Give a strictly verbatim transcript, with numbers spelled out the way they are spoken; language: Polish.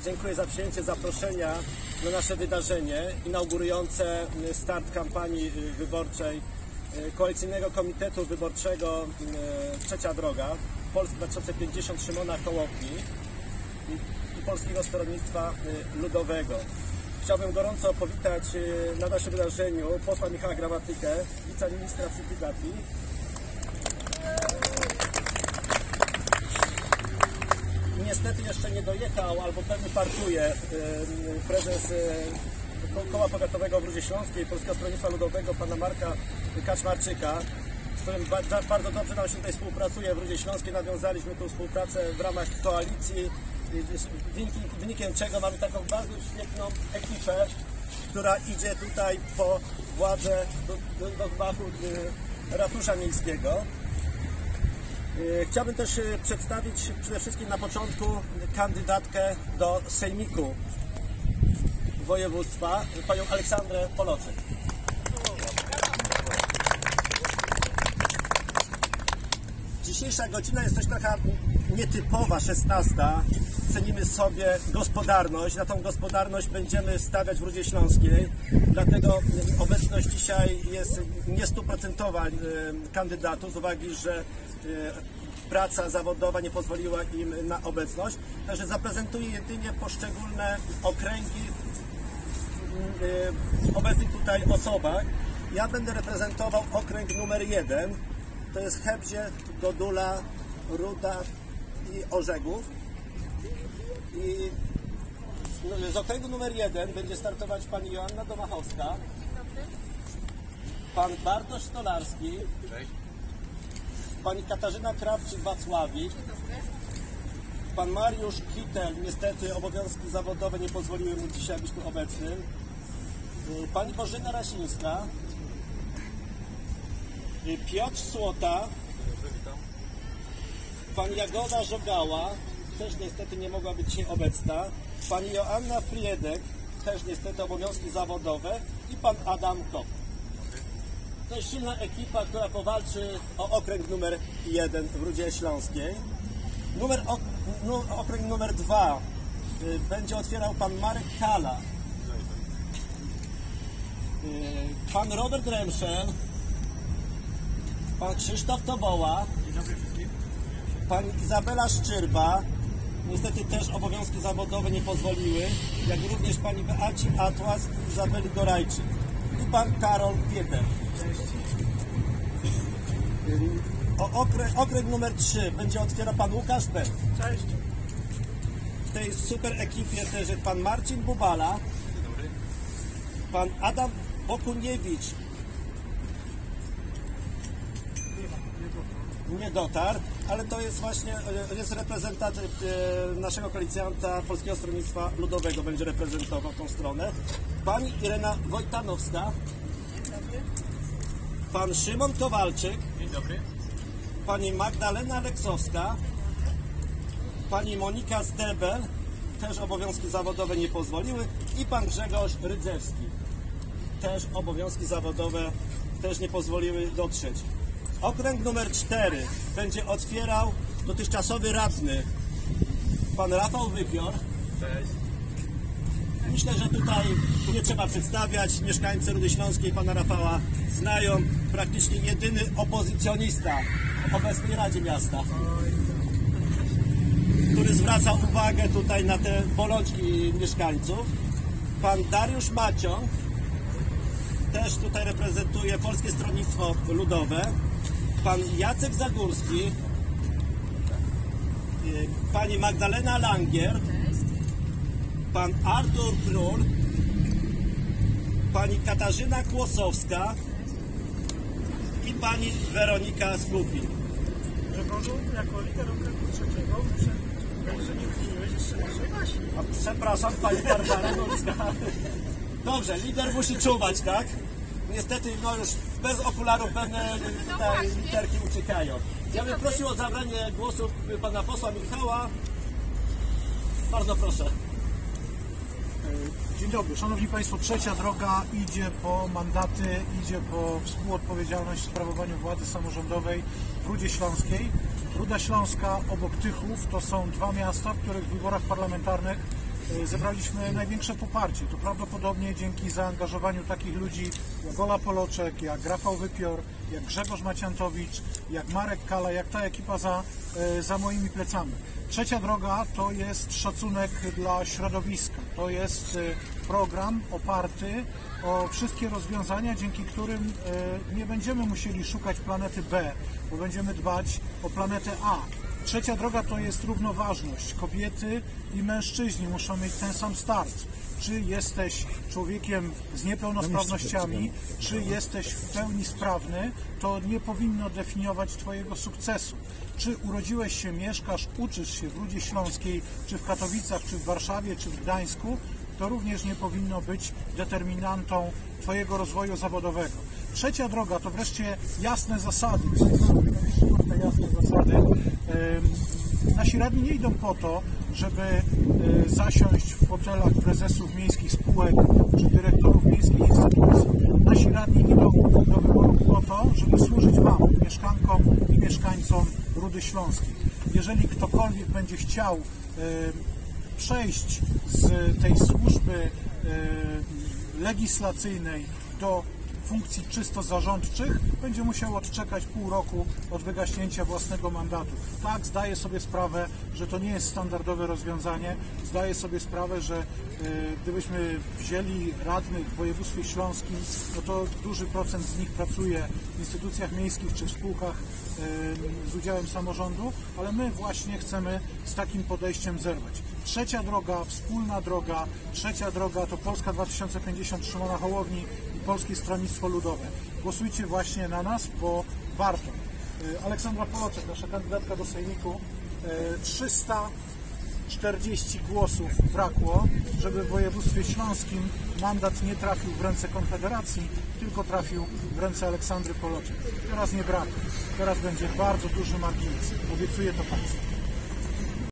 Dziękuję za przyjęcie zaproszenia na nasze wydarzenie inaugurujące start kampanii wyborczej Koalicyjnego Komitetu Wyborczego Trzecia Droga, Polski dwa tysiące pięćdziesiąt Szymona Hołowni i Polskiego Stronnictwa Ludowego. Chciałbym gorąco powitać na naszym wydarzeniu posła Michała Gramatykę, wiceministra cyfryzacji. Niestety jeszcze nie dojechał, albo pewnie parkuje prezes Koła Powiatowego w Rudzie Śląskiej Polskiego Stronnictwa Ludowego, pana Marka Kaczmarczyka, z którym bardzo dobrze nam się tutaj współpracuje w Rudzie Śląskiej. Nawiązaliśmy tę współpracę w ramach koalicji, wynikiem czego mamy taką bardzo świetną ekipę, która idzie tutaj po władzę do, do, do gmachu ratusza miejskiego. Chciałbym też przedstawić przede wszystkim na początku kandydatkę do Sejmiku Województwa, panią Aleksandrę Poloczek. Dzisiejsza godzina jest też taka nietypowa, szesnasta. Cenimy sobie gospodarność. Na tą gospodarność będziemy stawiać w Rudzie Śląskiej. Dlatego obecność dzisiaj jest niestuprocentowa kandydatów z uwagi, że praca zawodowa nie pozwoliła im na obecność. Także zaprezentuję jedynie poszczególne okręgi w obecnych tutaj osobach. Ja będę reprezentował okręg numer jeden. To jest Chebzie, Godula, Ruda i Orzegów. I z okręgu numer jeden będzie startować pani Joanna Domachowska, pan Bartosz Stolarski, cześć, pani Katarzyna Krawczyk-Wacławik, pan Mariusz Kitel. Niestety obowiązki zawodowe nie pozwoliły mu dzisiaj być tu obecnym, pani Bożyna Rasińska, Piotr Słota, pani Jagoda Żogała, też niestety nie mogła być dzisiaj obecna, pani Joanna Friedek, też niestety obowiązki zawodowe, i pan Adam Kop. To jest silna ekipa, która powalczy o okręg numer jeden w Rudzie Śląskiej. Numer, ok, nu, okręg numer dwa y, będzie otwierał pan Marek Kala, y, pan Robert Remszel, pan Krzysztof Toboła, pani Izabela Szczyrba. Niestety też obowiązki zawodowe nie pozwoliły, jak również pani Beaci Atłas i Izabeli Gorajczyk. I pan Karol Pieter. O okręg, okręg numer trzy będzie otwierał pan Łukasz Belt. Cześć. W tej super ekipie też jest pan Marcin Bubala, pan Adam Bokuniewicz. Nie dotarł, ale to jest właśnie jest reprezentant naszego koalicjanta Polskiego Stronnictwa Ludowego, będzie reprezentował tą stronę. Pani Irena Wojtanowska. Dzień dobry. Pan Szymon Kowalczyk. Dzień dobry. Pani Magdalena Aleksowska. Pani Monika Stebel, też obowiązki zawodowe nie pozwoliły, i pan Grzegorz Rydzewski, też obowiązki zawodowe też nie pozwoliły dotrzeć. Okręg numer cztery będzie otwierał dotychczasowy radny, pan Rafał Wypior. Cześć. Myślę, że tutaj nie trzeba przedstawiać. Mieszkańcy Rudy Śląskiej pana Rafała znają. Praktycznie jedyny opozycjonista w obecnej Radzie Miasta, który zwraca uwagę tutaj na te bolączki mieszkańców. Pan Dariusz Maciąg też tutaj reprezentuje Polskie Stronnictwo Ludowe. Pan Jacek Zagórski, pani Magdalena Langier, pan Artur Król, pani Katarzyna Kłosowska i pani Weronika Skupin. Grzegorzu, jako lider okręgu trzeciego muszę powiedzieć, że nie wymieniłeś jeszcze naszej Basi. A przepraszam, pani Barbara Nocka. Dobrze, lider musi czuwać, tak? Niestety, no już bez okularów pewne tutaj literki uciekają. Ja bym prosił o zabranie głosu pana posła Michała. Bardzo proszę. Dzień dobry, szanowni państwo. Trzecia Droga idzie po mandaty, idzie po współodpowiedzialność w sprawowaniu władzy samorządowej w Rudzie Śląskiej. Ruda Śląska obok Tychów to są dwa miasta, w których w wyborach parlamentarnych zebraliśmy największe poparcie. To prawdopodobnie dzięki zaangażowaniu takich ludzi jak Ola Poloczek, jak Rafał Wypior, jak Grzegorz Maciantowicz, jak Marek Kala, jak ta ekipa za, za moimi plecami. Trzecia droga to jest szacunek dla środowiska. To jest program oparty o wszystkie rozwiązania, dzięki którym nie będziemy musieli szukać planety B, bo będziemy dbać o planetę A. Trzecia droga to jest równoważność. Kobiety i mężczyźni muszą mieć ten sam start. Czy jesteś człowiekiem z niepełnosprawnościami, czy jesteś w pełni sprawny, to nie powinno definiować Twojego sukcesu. Czy urodziłeś się, mieszkasz, uczysz się w Rudzie Śląskiej, czy w Katowicach, czy w Warszawie, czy w Gdańsku, to również nie powinno być determinantą Twojego rozwoju zawodowego. Trzecia droga to wreszcie jasne zasady. Te jasne zasady. Nasi radni nie idą po to, żeby zasiąść w fotelach prezesów miejskich spółek czy dyrektorów miejskich instytucji. Nasi radni idą do wyborów po to, żeby służyć Wam, mieszkankom i mieszkańcom Rudy Śląskiej. Jeżeli ktokolwiek będzie chciał przejść z tej służby legislacyjnej do funkcji czysto zarządczych, będzie musiał odczekać pół roku od wygaśnięcia własnego mandatu. Tak, zdaję sobie sprawę, że to nie jest standardowe rozwiązanie. Zdaję sobie sprawę, że y, gdybyśmy wzięli radnych w województwie śląskim, no to duży procent z nich pracuje w instytucjach miejskich czy w spółkach y, z udziałem samorządu, ale my właśnie chcemy z takim podejściem zerwać. Trzecia droga, wspólna droga, trzecia droga to Polska dwa tysiące pięćdziesiąt Szymona Hołowni i Polskie Stronnictwo Ludowe. Głosujcie właśnie na nas, bo warto. Aleksandra Poloczek, nasza kandydatka do Sejmiku, trzysta czterdzieści głosów brakło, żeby w województwie śląskim mandat nie trafił w ręce Konfederacji, tylko trafił w ręce Aleksandry Poloczek. Teraz nie brak. Teraz będzie bardzo duży margines. Obiecuję to Państwu.